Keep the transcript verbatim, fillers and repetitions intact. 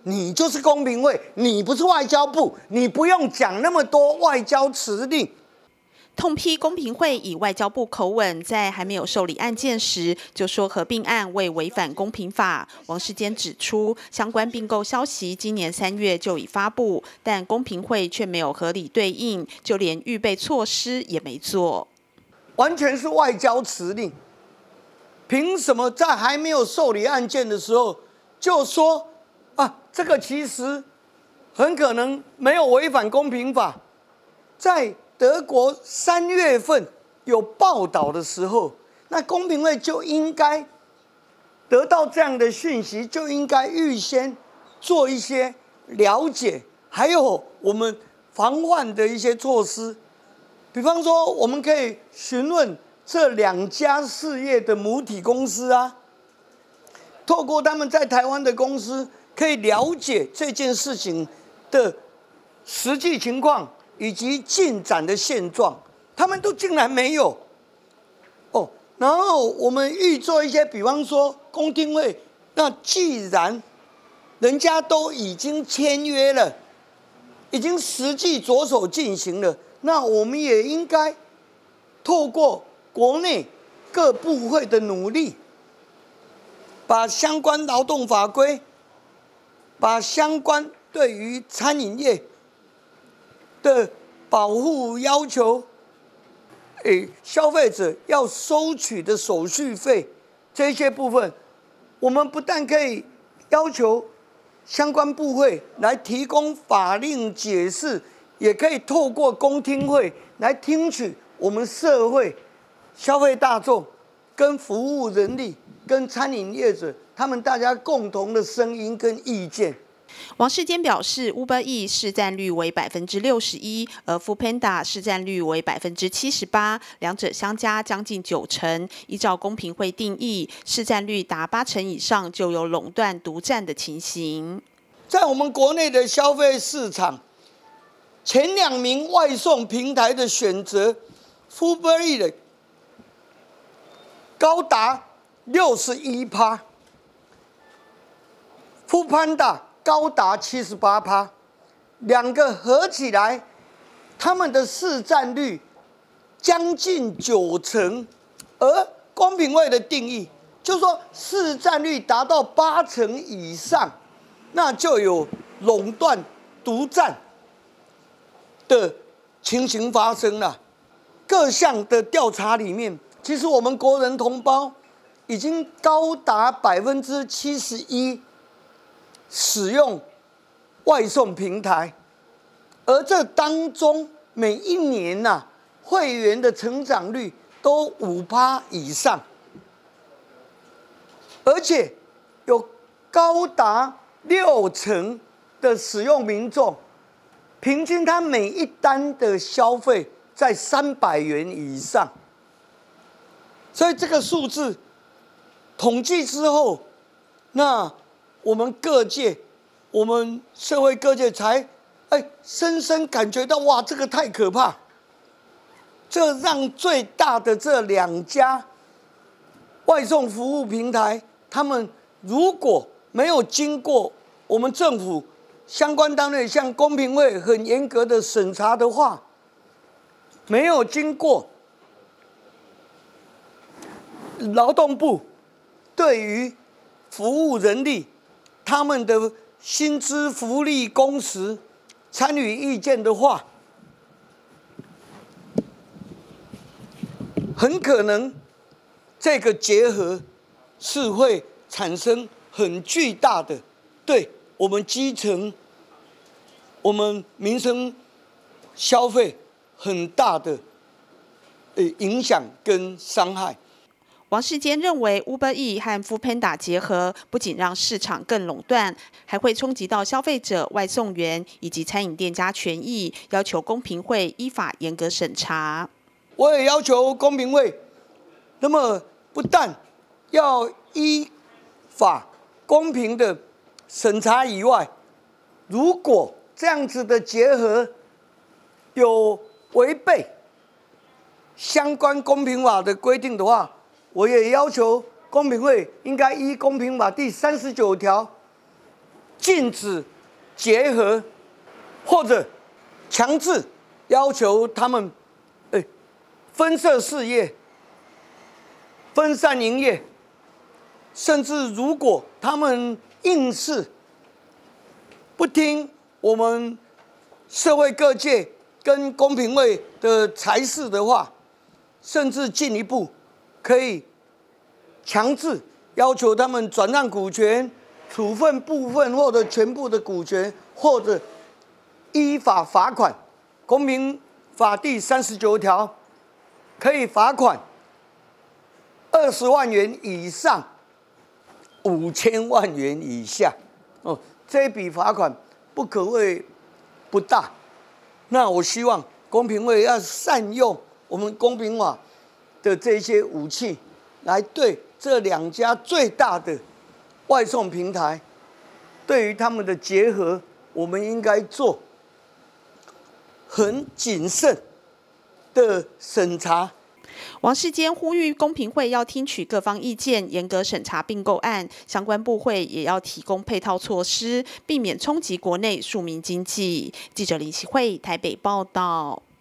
你就是公平会，你不是外交部，你不用讲那么多外交辞令。 痛批公平会以外交部口吻，在还没有受理案件时就说合并案未违反公平法。王世坚指出，相关并购消息今年三月就已发布，但公平会却没有合理对应，就连预备措施也没做， 完全是外交辞令。凭什么在还没有受理案件的时候就说啊，这个其实很可能没有违反公平法？在德国三月份有报道的时候，那公平会就应该得到这样的讯息，就应该预先做一些了解，还有我们防范的一些措施。比方说，我们可以询问这两家事业的母体公司啊，透过他们在台湾的公司，可以了解这件事情的实际情况以及进展的现状，他们都竟然没有哦。然后我们预做一些，比方说公听会，那既然人家都已经签约了，已经实际着手进行了，那我们也应该透过国内各部会的努力，把相关劳动法规，把相关对于餐饮业的保护要求，诶，消费者要收取的手续费这些部分，我们不但可以要求相关部会来提供法令解释，也可以透过公听会来听取我们社会、消费大众、跟服务人力、跟餐饮业者他们大家共同的声音跟意见。 王世坚表示 ，Uber E 市占率为百分之六十一，而 Foodpanda 市占率为百分之七十八，两者相加将近九成。依照公平会定义，市占率达八成以上就有垄断独占的情形。 在我们国内的消费市场，前两名外送平台的选择 ，Uber E 的高达六十一趴 ，Foodpanda 高达七十八趴，两个合起来，他们的市占率将近九成，而公平会的定义就是说市占率达到八成以上，那就有垄断、独占的情形发生了。各项的调查里面，其实我们国人同胞已经高达百分之七十一。使用外送平台，而这当中每一年呐、啊，会员的成长率都五趴以上，而且有高达六成的使用民众，平均他每一单的消费在三百元以上，所以这个数字统计之后，那我们各界，我们社会各界才哎深深感觉到，哇，这个太可怕！这让最大的这两家外送服务平台，他们如果没有经过我们政府相关单位像公平会很严格的审查的话，没有经过劳动部对于服务人力他们的薪资、福利、工时参与意见的话，很可能这个结合是会产生很巨大的对我们基层、我们民生消费很大的影响跟伤害。 王世坚认为 ，Uber E 和 Foodpanda 结合，不仅让市场更垄断，还会冲击到消费者、外送员以及餐饮店家权益，要求公平会依法严格审查。 我也要求公平会，那么不但要依法公平的审查以外，如果这样子的结合有违背相关公平法的规定的话，我也要求公平会应该依公平法第三十九条禁止结合，或者强制要求他们，哎，分社事业、分散营业，甚至如果他们硬是不听我们社会各界跟公平会的裁示的话，甚至进一步可以强制要求他们转让股权、处分部分或者全部的股权，或者依法罚款。公平法第三十九条可以罚款二十万元以上五千万元以下。哦，这一笔罚款不可谓不大。那我希望公平会要善用我们公平法的这些武器，来对这两家最大的外送平台，对于他们的结合，我们应该做很谨慎的审查。 王世坚呼吁公平会要听取各方意见，严格审查并购案，相关部会也要提供配套措施，避免冲击国内庶民经济。记者林启慧台北报道。